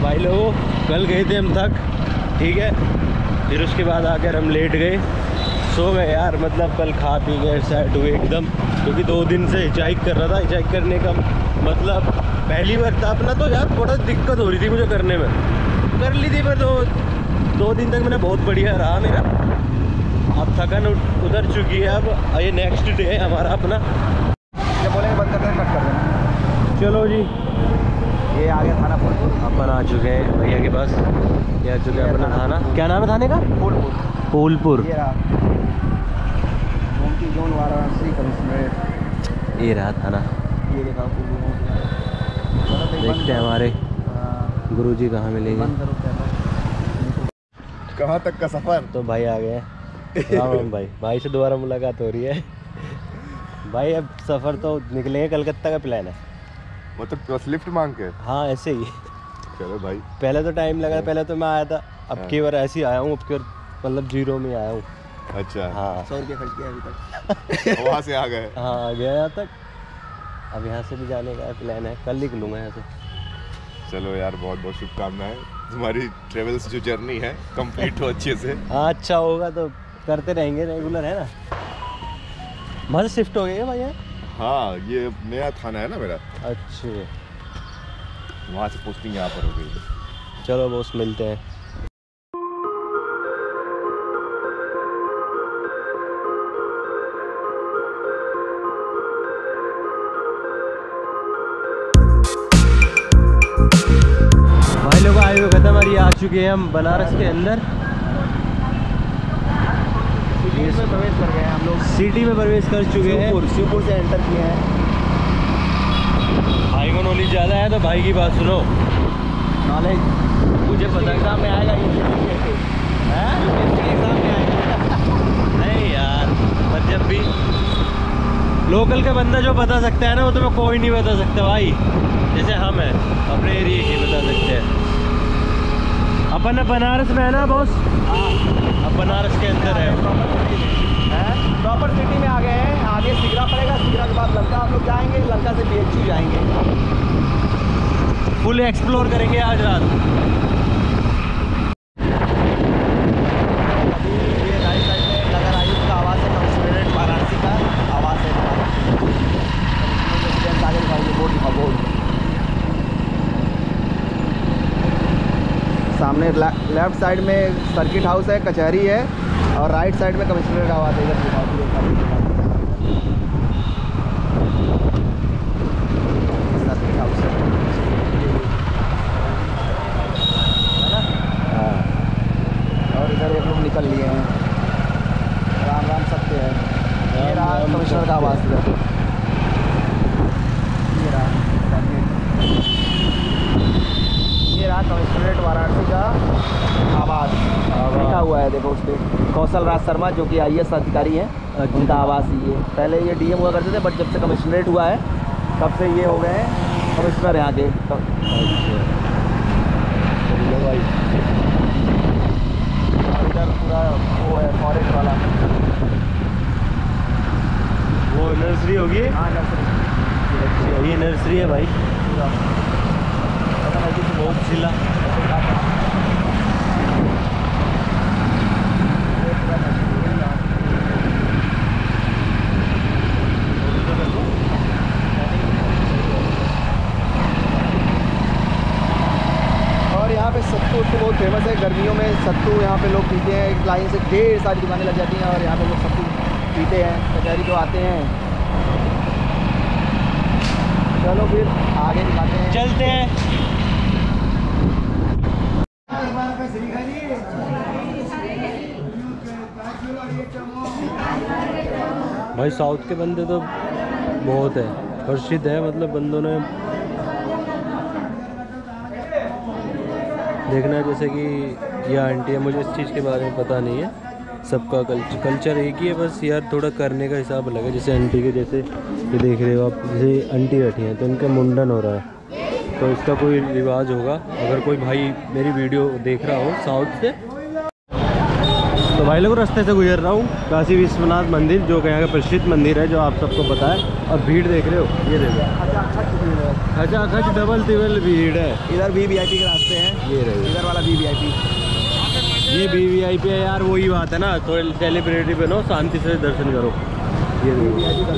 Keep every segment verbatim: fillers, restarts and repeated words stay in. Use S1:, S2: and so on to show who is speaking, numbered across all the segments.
S1: भाई लोगों कल गए थे हम थक, ठीक है, फिर उसके बाद आकर हम लेट गए, सो गए यार। मतलब कल खा पी गए सेट हुए एकदम, क्योंकि दो दिन से हिचाइक कर रहा था। हिचाइक करने का मतलब पहली बार था अपना, तो यार थोड़ा दिक्कत हो रही थी मुझे करने में, कर ली थी पर दो दो दिन तक मैंने बहुत बढ़िया रहा मेरा। अब थकन उतर चुकी है, अब ये नेक्स्ट डे है हमारा अपना।
S2: जब बोलेंगे बंद कर देना, कट कर देना।
S1: चलो जी,
S2: ये आ गया थाना फूलपुर।
S1: अपन आ चुके हैं भैया के पास, ये आ चुके हैं अपना थाना। क्या नाम है थाने का?
S2: फूलपुर।
S1: फूलपुर।
S2: ये रहा गोमती जोन वाराणसी कमिश्नरेट।
S1: ये रहा थाना।
S2: ये देखा
S1: देखते हैं हमारे गुरुजी कहाँ मिलेंगे।
S2: कहाँ तक का सफ़र?
S1: तो भाई आ गए। राम राम भाई। भाई से दोबारा मुलाकात हो रही है भाई। अब सफ़र तो निकलेंगे, कलकत्ता का प्लान है।
S2: मतलब तो लिफ्ट मांग के?
S1: हाँ ऐसे ही।
S2: चलो भाई।
S1: पहले तो टाइम लगा, पहले तो मैं आया था, अब की बार ऐसे ही आया हूँ, अब की बार मतलब जीरो में आया हूँ।
S2: अच्छा।
S1: हाँ
S2: सौ रुपया खर्च किया अभी तक वहाँ से आ गए?
S1: हाँ आ गया यहाँ तक। अब यहाँ से भी जाने का प्लान है, कल निकलूँगा यहाँ से।
S2: चलो यार, बहुत बहुत शुभकामनाएं। तुम्हारी ट्रेवल्स जो जर्नी है कंप्लीट हो अच्छे से।
S1: हाँ अच्छा होगा तो करते रहेंगे, रेगुलर है ना। वहाँ से शिफ्ट हो गए भाई यार?
S2: हाँ, ये नया थाना है ना मेरा।
S1: अच्छे।
S2: वहाँ से पोस्टिंग यहाँ पर हो गई।
S1: चलो बॉस, मिलते हैं। भाई लोग आए हुए खत्म, और ये आ चुके हैं हम बनारस के अंदर।
S2: सिटी में प्रवेश कर गए हैं हम लोग।
S1: सिटी में प्रवेश कर चुके हैं।
S2: शिवपुर से एंटर किए हैं।
S1: भाई को नॉलेज ज़्यादा है तो भाई की बात सुनो।
S2: नॉलेज
S1: मुझे पता
S2: एग्जाम में आएगा, यूपीएससी एग्जाम में आएगा।
S1: नहीं यार, पर जब भी लोकल का बंदा जो बता सकता है ना, वो तो मैं कोई नहीं बता सकता भाई। जैसे हम हैं अपने एरिया की बता सकते हैं। अपन बनारस में है ना बॉस?
S2: हाँ,
S1: अब बनारस के अंदर है।
S2: प्रॉपर सिटी में आ गए हैं। आगे सिगरा पड़ेगा, सिगरा के बाद लंका हम लोग जाएंगे, लंका से बीएचयू जाएंगे।
S1: फुल एक्सप्लोर करेंगे आज रात।
S2: अभी ये राइट साइड में नगर आयुक्त का आवास है, कमिश्नरेट वाराणसी का आवास है। आगे दिखाइए, बोर्ड दिखा, बोर्ड सामने। लेफ्ट साइड में सर्किट हाउस है, कचहरी है, और राइट साइड में कमिश्नरेट का आवास है। इधर दिखाओ, सर्किट हाउस है ना। हाँ, और इधर एक लोग निकल लिए हैं। राम राम सकते हैं। ये रहा कमिश्नर का आवास। इधर ये रहा, ये रहा कमिश्नरेट वाराणसी का आवास लिखा हुआ है। देखो उस पर कौशल राज शर्मा, जो कि आई ए एस अधिकारी हैं, उनका आवास ही है। पहले ये डी एम हुआ करते थे, बट जब से कमिश्नरेट हुआ है तब से ये हो गए हैं कमिश्नर यहाँ के। भाई इधर पूरा वो है फॉरेस्ट वाला,
S1: वो नर्सरी होगी।
S2: हाँ नर्सरी,
S1: ये नर्सरी है भाई, बहुत जिला।
S2: और यहाँ पे सत्तू तो बहुत फेमस है। गर्मियों में सत्तू यहाँ पे लोग पीते हैं। एक लाइन से ढेर सारी दुकानें लग जाती हैं और यहाँ पे लोग सत्तू पीते हैं। कचहरी तो आते हैं। चलो फिर आगे दिखाते हैं,
S1: चलते हैं। भाई साउथ के बंदे तो बहुत है, प्रसिद्ध है, मतलब बंदों ने देखना। जैसे कि यह आंटी है, मुझे इस चीज़ के बारे में पता नहीं है। सबका कल्चर कल्चर एक ही है, बस यार थोड़ा करने का हिसाब अलग है। जैसे आंटी के, जैसे ये देख रहे हो आप, जैसे आंटी बैठी हैं तो इनका मुंडन हो रहा है, तो इसका कोई रिवाज होगा। अगर कोई भाई मेरी वीडियो देख रहा हो साउथ से, तो भाई लोग रास्ते से गुजर रहा हूँ काशी विश्वनाथ मंदिर, जो कि यहाँ का प्रसिद्ध मंदिर है, जो आप सबको पता है। और भीड़ देख रहे हो, ये देखो खचा खच डबल तिबल भीड़ है।
S2: इधर भी वी आई पी के रास्ते हैं,
S1: ये रहे,
S2: इधर वाला भी वी आई पी।
S1: ये भी वी आई पी है यार, वही बात है ना, थोड़े सेलिब्रिटी बनो, शांति से दर्शन करो। ये देखो,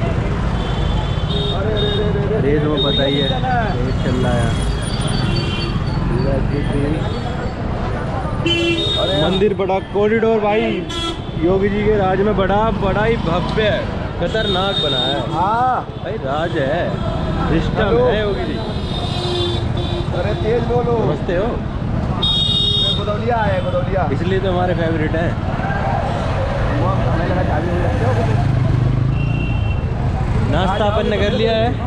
S1: अरे तुम्हें पता ही है ये चल रहा है। मंदिर बड़ा कॉरिडोर भाई, योगी जी के राज में बड़ा बड़ा ही भव्य है, खतरनाक बना है।
S2: हाँ
S1: भाई राज है, सिस्टम है योगी जी।
S2: अरे तेज बोलो।
S1: समझते हो,
S2: गोदौलिया है, गोदौलिया,
S1: इसलिए तो हमारे फेवरेट है।
S2: हमें लगा चाबी हो रखते हो।
S1: नाश्ता अपन ने कर लिया है।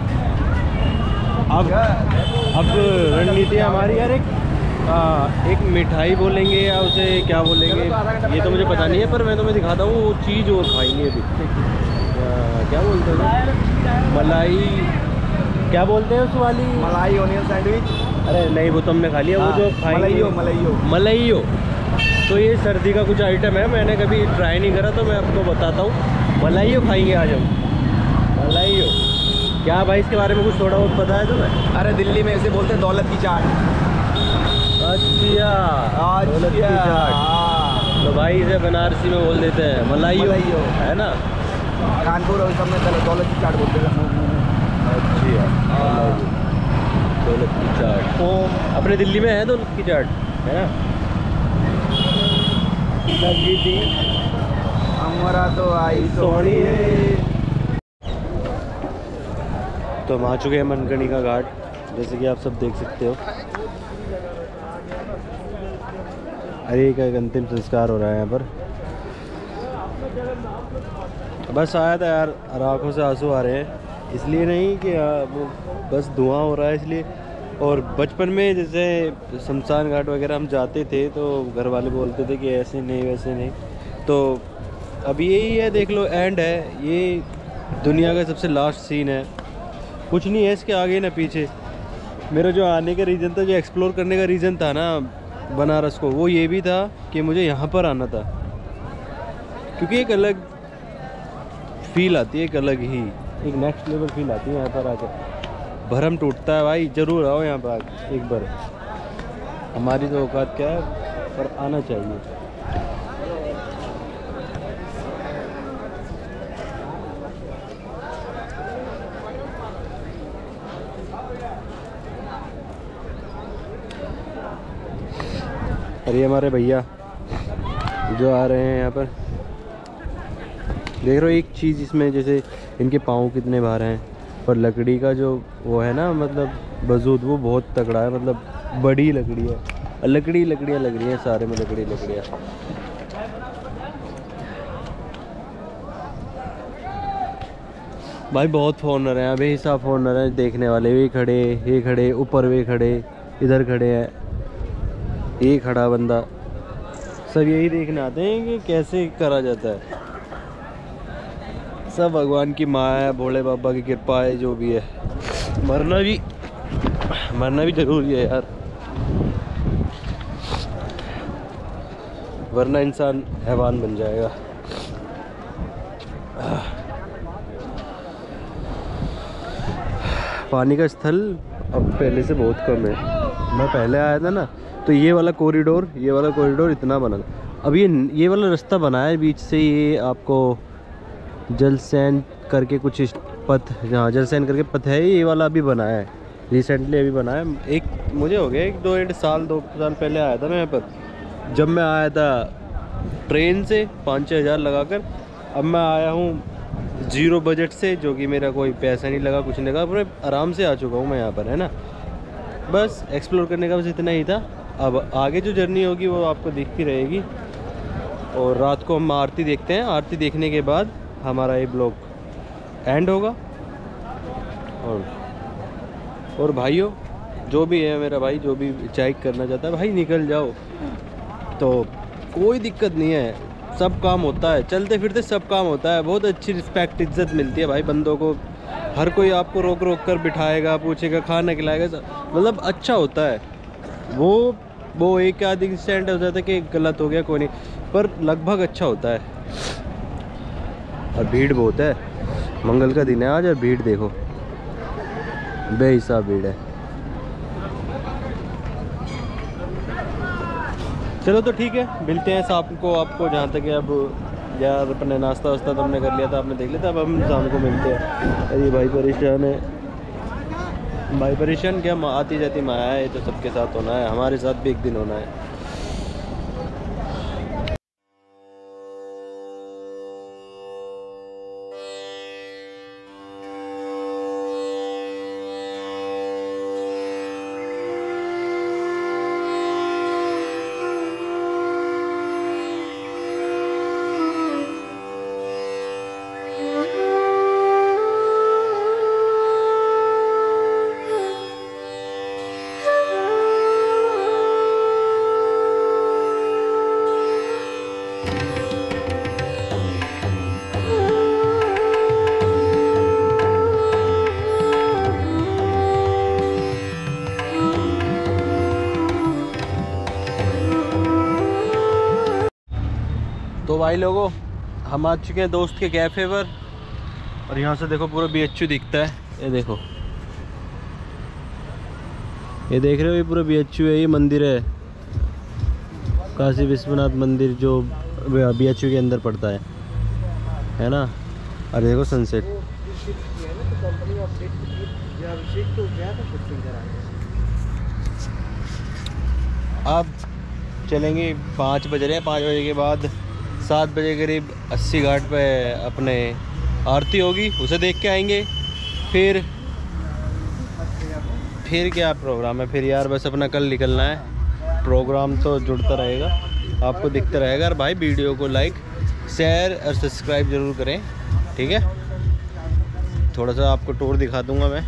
S1: अब अब रणनीति हमारी यार, एक आ, एक मिठाई बोलेंगे या उसे क्या बोलेंगे ये तो मुझे पता नहीं है, पर मैं तुम्हें दिखाता हूँ वो चीज़ और खाएंगे अभी। आ, क्या बोलते हैं, मलाई क्या बोलते हैं उस वाली,
S2: मलाई ओनियन सैंडविच।
S1: अरे नहीं वो तो हमने खा लिया। वो जो खाएंगे
S2: मलाइयो मलाइयो
S1: मलाइयो, तो ये सर्दी का कुछ आइटम है, मैंने कभी ट्राई नहीं करा तो मैं आपको बताता हूँ। मलाइयो खाएंगे आज हम, मलाइयो। क्या भाई इसके बारे में कुछ थोड़ा बहुत पता है तुम्हें?
S2: अरे दिल्ली में इसे बोलते हैं दौलत की चाट।
S1: अच्छा, दौलत की चाट। तो भाई इसे बनारसी में बोल देते हैं मलाइयो,
S2: मलाइयो।
S1: है ना।
S2: कानपुर और सब में दौलत की चाट बोलते हैं।
S1: अच्छा, दौलत की चाट अपने दिल्ली में है, दौलत की चाट है ना। लगी थी
S2: हमारा तो आई
S1: सोनी है। तो हम आ चुके हैं मनकर्णिका घाट, जैसे कि आप सब देख सकते हो। अरे का एक अंतिम संस्कार हो रहा है यहाँ पर। बस आया था यार, आंखों से आंसू आ रहे हैं, इसलिए नहीं कि आ, वो बस धुआं हो रहा है इसलिए। और बचपन में जैसे शमशान घाट वगैरह हम जाते थे तो घर वाले बोलते थे कि ऐसे नहीं वैसे नहीं, तो अब यही है, देख लो एंड है, ये दुनिया का सबसे लास्ट सीन है, कुछ नहीं है इसके आगे ना पीछे। मेरा जो आने का रीज़न था, जो एक्सप्लोर करने का रीज़न था ना बनारस को, वो ये भी था कि मुझे यहाँ पर आना था, क्योंकि एक अलग फील आती है, एक अलग ही एक नेक्स्ट लेवल फील आती है यहाँ पर आकर। भरम टूटता है भाई, ज़रूर आओ यहाँ पर एक बार। हमारी तो औकात क्या है, पर आना चाहिए। अरे हमारे भैया जो आ रहे हैं यहाँ पर, देख रहे हो एक चीज़ इसमें, जैसे इनके पाँव कितने बाहर हैं, पर लकड़ी का जो वो है ना, मतलब वजूद वो बहुत तगड़ा है, मतलब बड़ी लकड़ी है, लकड़ी लकड़ियाँ लग रही हैं सारे में, लकड़ी लकड़ियाँ। भाई बहुत फॉरनर हैं, बेहिसाब फॉरनर हैं, देखने वाले वे खड़े, ये खड़े, ऊपर वे खड़े, इधर खड़े हैं, ये खड़ा बंदा, सब यही देखने आते हैं कि कैसे करा जाता है। सब भगवान की माँ है, भोले बाबा की कृपा है, जो भी है। मरना भी मरना भी जरूरी है यार, वरना इंसान हैवान बन जाएगा। पानी का स्थल अब पहले से बहुत कम है। मैं पहले आया था ना, तो ये वाला कॉरिडोर ये वाला कॉरिडोर इतना बना था। अब ये ये वाला रास्ता बना है बीच से, ये आपको जलसैन करके कुछ पथ, जहाँ जलसैन करके पथ है, ये वाला अभी बना है, रिसेंटली अभी बना है। एक मुझे हो गया एक दो डेढ़ साल दो साल पहले आया था मैं यहाँ पर। जब मैं आया था ट्रेन से पाँच छः हज़ार लगा कर, अब मैं आया हूँ ज़ीरो बजट से, जो कि मेरा कोई पैसा नहीं लगा, कुछ नहीं लगा, पूरे आराम से आ चुका हूँ मैं यहाँ पर, है ना। बस एक्सप्लोर करने का बस इतना ही था। अब आगे जो जर्नी होगी वो आपको दिखती रहेगी, और रात को हम आरती देखते हैं। आरती देखने के बाद हमारा ये ब्लॉग एंड होगा। और और भाइयों, जो भी है मेरा भाई, जो भी चाइक करना चाहता है भाई, निकल जाओ, तो कोई दिक्कत नहीं है, सब काम होता है, चलते फिरते सब काम होता है। बहुत अच्छी रिस्पेक्ट इज्जत मिलती है भाई बंदों को, हर कोई आपको रोक रोक कर बिठाएगा, पूछेगा, खाना खिलाएगा, मतलब अच्छा होता है। वो वो एक आध इंस्टेंट हो जाता है कि गलत हो गया, कोई नहीं, पर लगभग अच्छा होता है। और भीड़ बहुत है, मंगल का दिन है आज और भीड़ देखो बेहिसाब भीड़ है। चलो तो ठीक है, मिलते हैं शाम को आपको, जहाँ तक है अब यार अपने नाश्ता वास्ता तो हमने कर लिया था, आपने देख लिया था, अब हम शाम को मिलते हैं। अरे भाई परेशान है, भाई परेशान क्या, आती जाती माया है, तो सबके साथ होना है, हमारे साथ भी एक दिन होना है। तो भाई लोगों, हम आ चुके हैं दोस्त के कैफ़े पर, और यहाँ से देखो पूरा बी एच यू दिखता है। ये देखो, ये देख रहे हो, ये पूरा बी एच यू है। ये मंदिर है काशी विश्वनाथ मंदिर, जो बी एच यू के अंदर पड़ता है है ना। और देखो सनसेट। अब चलेंगे, पाँच बज रहे हैं, पाँच बजे के बाद सात बजे करीब अस्सी घाट पे अपने आरती होगी, उसे देख के आएंगे। फिर फिर क्या प्रोग्राम है फिर यार, बस अपना कल निकलना है। प्रोग्राम तो जुड़ता रहेगा, आपको दिखता रहेगा। और भाई वीडियो को लाइक शेयर और सब्सक्राइब ज़रूर करें, ठीक है। थोड़ा सा आपको टूर दिखा दूंगा मैं।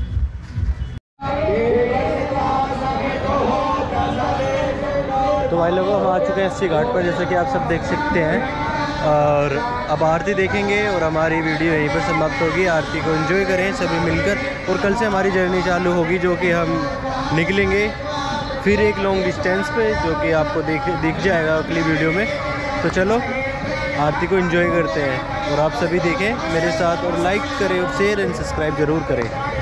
S1: तो भाई लोगों, हम आ चुके हैं अस्सी घाट पर, जैसे कि आप सब देख सकते हैं। और अब आरती देखेंगे और हमारी वीडियो यहीं पर समाप्त होगी। आरती को एंजॉय करें सभी मिलकर, और कल से हमारी जर्नी चालू होगी, जो कि हम निकलेंगे फिर एक लॉन्ग डिस्टेंस पे, जो कि आपको देख दिख जाएगा अगली वीडियो में। तो चलो आरती को एंजॉय करते हैं, और आप सभी देखें मेरे साथ, और लाइक करें और शेयर एंड सब्सक्राइब ज़रूर करें।